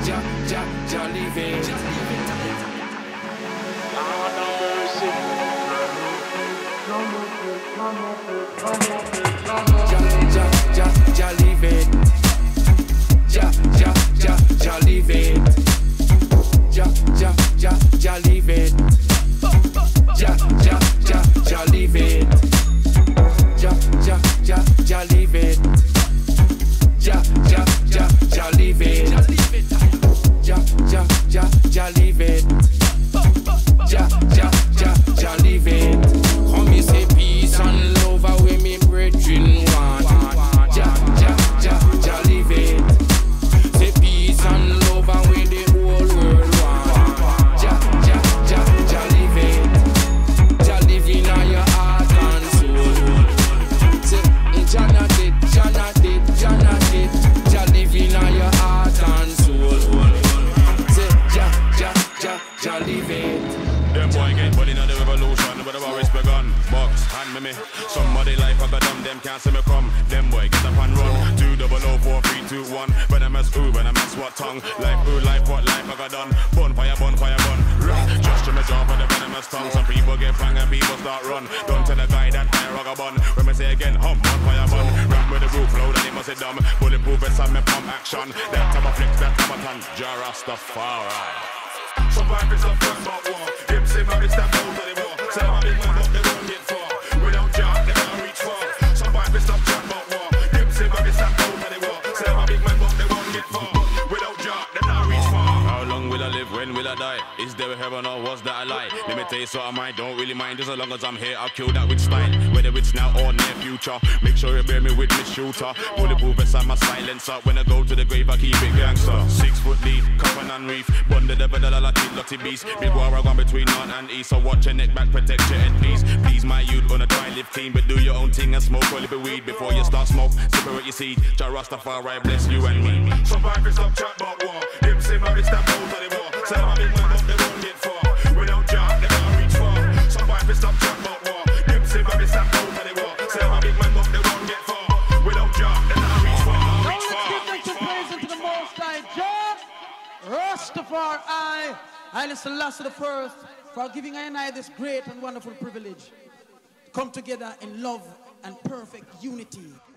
Jah leave it. Jah leave it. Jah leave it. Jah leave it. Jah leave it. Jah leave it. Jah leave it. Jah leave it. Jah leave it. Come me say peace and love away me brethren want. Jah leave it. Say peace and love away the whole world want. Jah leave it. Jah live in your heart and soul. Say Jah not dead, Jah not dead, Jah not dead. Jah live in your heart and soul. Say Jah leave it. Them boy get body in the revolution, but I've always begun. Box, hand me. Somebody life I got them can't see me come. Them boy get up and run. 2 0 0 4 3 2 1. When I mess ooh, when I mess what tongue. Life ooh, life what life I got done. Bonfire, bun. Just to me jump on the venomous tongue. Some people get bang and people start run. Don't tell the guy that I rock a bun. When me say again, bonfire bun. Rap with the roof low, then he must say dumb. Bulletproof vest and me pump action. That type of flex, that type of ton. Jah Rastafari. Survivors of first but war. Him say my bitch that goes anymore. Say my big man but they won't get far. Without Jah they can't reach far. Survivors of chat but war. Him say my bitch that goes anymore. Say my big man but they won't get far. Without Jah they can't reach far. How long will I live? When will I die? Is there a heaven or was that a lie? Let me tell you so I might don't really mind. Just as long as I'm here I'll kill that with style. Whether it's now or near future. Make sure you bear me with me shooter. Bulletproof vest and my silencer. When I go to the grave I keep it gangster. 6 foot lead, coffin and reef. Bond the devil lotty beast. Big war gone between north and east. So watch your neck back, protect your head please. Please my youth on a try live clean. But do your own thing and smoke a little weed. Before you start smoke, separate your seed. Jah Rastafari bless you and me. Survivors of chat but war. Him say my bitch that goes anymore. Say my big man but they won't get far. Without Jah they can't reach far. Survivors of chat but war. Him say my bitch that goes anymore. Say my big man but they won't get far. Without Jah they can't reach far. Let's give them praise into the Most High Jah Rastafari. And it's the last of the first for giving I and I this great and wonderful privilege. Come together in love and perfect unity.